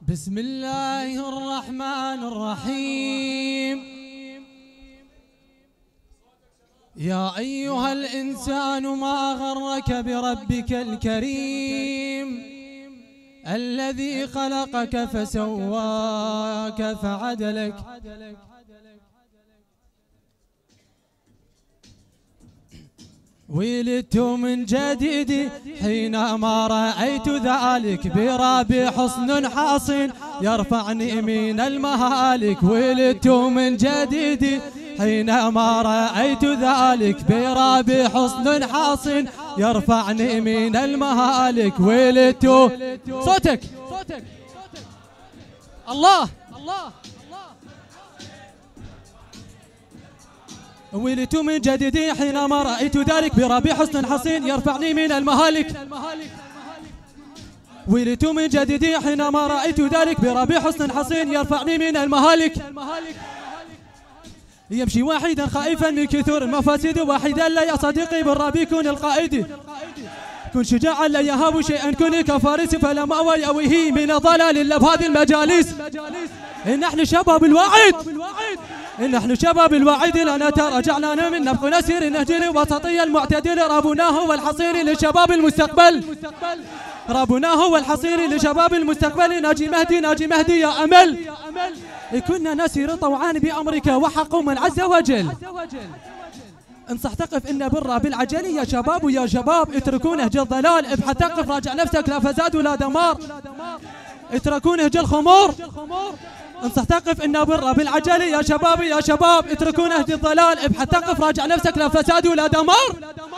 بسم الله الرحمن الرحيم. يا أيها الإنسان ما غرك بربك الكريم الذي خلقك فسواك فعدلك. ولدت من جديد حينما رأيت ذلك برابي حصن حاصن يرفعني من المهالك. ولدت من جديد حينما رأيت ذلك برابي حصن حاصن يرفعني من المهالك. ولدت صوتك الله. ولدت من جديد حينما رأيت ذلك برابي حصن حصين يرفعني من المهالك. ولدت من جديد حينما رأيت ذلك برابي حصن حصين يرفعني من المهالك. يمشي واحدا خائفا من كثور المفاسد واحدا لا يا صديقي بالرابي كن القائد. كن شجاعا لا يهاب شيئا كن كفارس فلا مأوى يأويه من الضلال إلا بهذه المجالس. إن نحن شباب الواعد إن نحن شباب الواعد لا نتراجعنا من نبق نسير النهج الوسطي المعتدل. ربنا هو الحصير لشباب المستقبل. ربنا هو الحصير لشباب المستقبل. ناجي مهدي يا أمل. كنا نسير طوعان بأمرك وحق من عز وجل. انصح تقف إن بر بالعجل يا شباب يا شباب. اتركوا نهج الضلال ابحث تقف راجع نفسك لا فساد ولا دمار. اتركوا نهج الخمور. انصح تقف إن بر بالعجل يا شباب يا شباب. اتركوا نهج الضلال ابحث تقف راجع نفسك لا فساد ولا دمار.